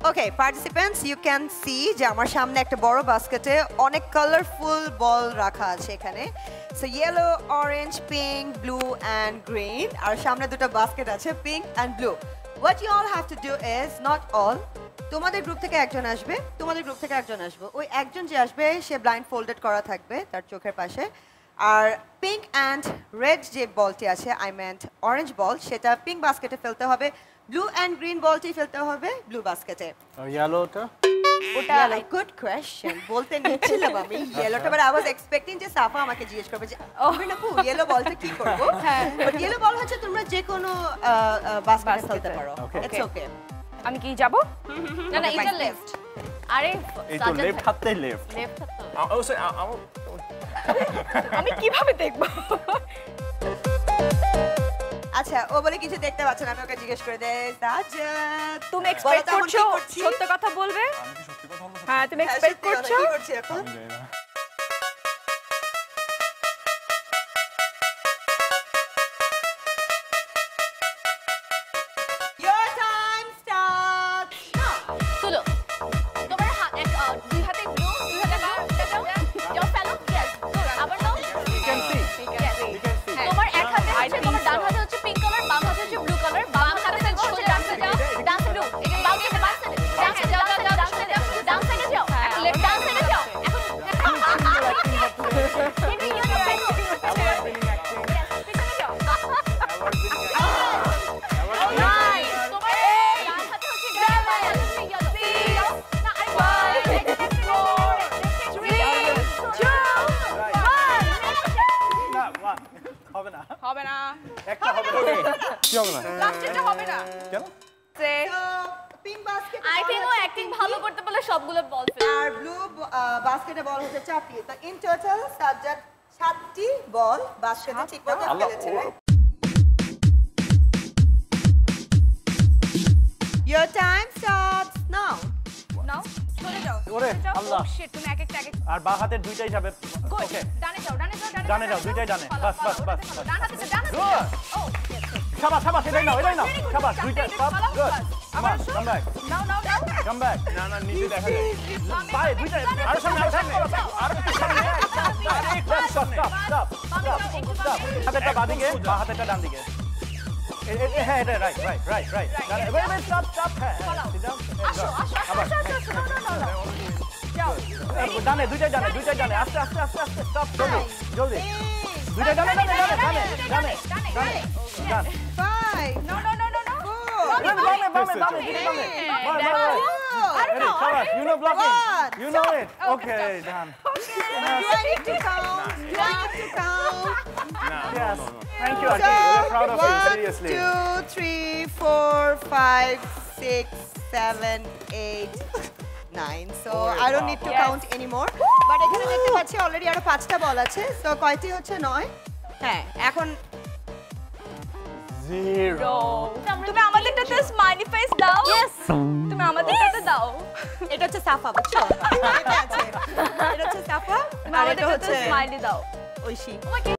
Okay participants you can see যে আমার সামনে একটা বড় বাস্কেটে অনেক কালারফুল বল রাখা আছে এখানে so yellow orange pink blue and green আর সামনে দুটো বাস্কেট আছে pink and blue what you all have to do is not all তোমাদের গ্রুপ থেকে একজন আসবে তোমাদের গ্রুপ থেকে একজন আসবে ওই একজন যে আসবে সে ব্লাইন্ড ফোল্ডেড করা থাকবে তার চোখের পাশে আর পিঙ্ক অ্যান্ড রেড যে বলটি আছে আই মেন্ট অরেঞ্জ বল সেটা পিঙ্ক বাস্কেটে ফেলতে হবে ব্লু অ্যান্ড গ্রিন বলটি ফেলতে হবে ব্লু বাস্কেটে আর ইয়েলোটা ওটা গুড কোয়েশ্চেন বলতে নিচ্ছিলাম আমি ইয়েলোটা বাট আই ওয়াজ এক্সপেক্টিং যে সাফা আমাকে জিজ্ঞেস করবে যে আপু ইয়েলো বলটা কি করব বাট ইয়েলো বল হচ্ছে তোমরা যে কোনো বাস্কেটে ফেলতে পারো ইটস ওকে আমি কি যাব না না এটা লেফট আরে এই তো লেফট হাতে লেফট হাতে আমি কিভাবে দেখব আচ্ছা ও বলে কিছু দেখতে পাচ্ছ না আমি ওকে জিজ্ঞেস করে দেই সাজ্জাদ তুমি এক্সপেক্ট করছো সত্য কথা বলবে আমি কি সত্যি কথা বলবো হ্যাঁ তুমি এক্সপেক্ট করছো কি করছি এখন Your time starts now. চলো তোমার দুই হাতে ব্লু দুই হাতে ব্লু your fellow yes আবার নাও you can see তোমার এক হাতে হচ্ছে তোমার ডান হাতে হচ্ছে পিঙ্ক কালার বাম হাতে হচ্ছে ব্লু কালার বাম হাতে হচ্ছে ডান সাইডে যাও ডান ব্লু বাম সাইডে ডান সাইডে যাও ডান সাইডে যাও এখন লেফট ডান সাইডে যাও হবে না হবে না একটা হবে না কি হবে না লাস্টেরটা হবে না কেন সে পিঙ্ক বাস্কেট আই থিংক ও অ্যাক্টিং ভালো করতে পারলে সবগুলো বল ফেলে আর ব্লু বাস্কেটে বল হচ্ছে 4টি তো ইন টোটাল সাজ্জাদ 7টি বল বাস্কেটে ঠিকমতো ফেলেছে Your time starts now. নাও চলে যাও ওরে, আল্লাহ। শিট তুমি এক একটা আর বাঁ হাতের দুইটাই যাবে ওকে ডানে যাও ডানে যাও, দুইটাই ডানে। বাস, বাস, বাস, বাস। ডান হাতে ডান হাতে Good. ও শাবাশ শাবাশ এটাই নাও শাবাশ দুইটা সব গুড আবার কাম ব্যাক নাও কাম ব্যাক না না নিচে দেখা যায় বাই দুইটা আর সামনে আর একটু সামনে স্টপ হাতেরটা বাঁদিকে বা হাতেরটা ডান দিকে হ্যাঁ এটা রাইট স্টপ হ্যাঁ আসো আবার যাও ডানে দুইটাই ডানে আস্তে স্টপ জলদি দুইটা ডানে ডানে 5 no Bame. You know blocking. You know it. Okay, done. Do I need to count? Do I need to count? Yes. Thank you, Auntie. We're proud of you. 1 Seriously. 2 3 4 5 6 7 8 9 so I don't need to count anymore but এখানে দেখতে পাচ্ছি already আরো 5টা বল আছে so কয়টি হচ্ছে 9 হ্যাঁ এখন 0 তুমি আমাদেরটাতে স্মাইলি ফেস দাও यस তুমি আমাদেরটাতে দাও এটা হচ্ছে সাফা বুঝছো এটা আছে এটা হচ্ছে সাফা আর এটা হচ্ছে স্মাইলি দাও ঐশী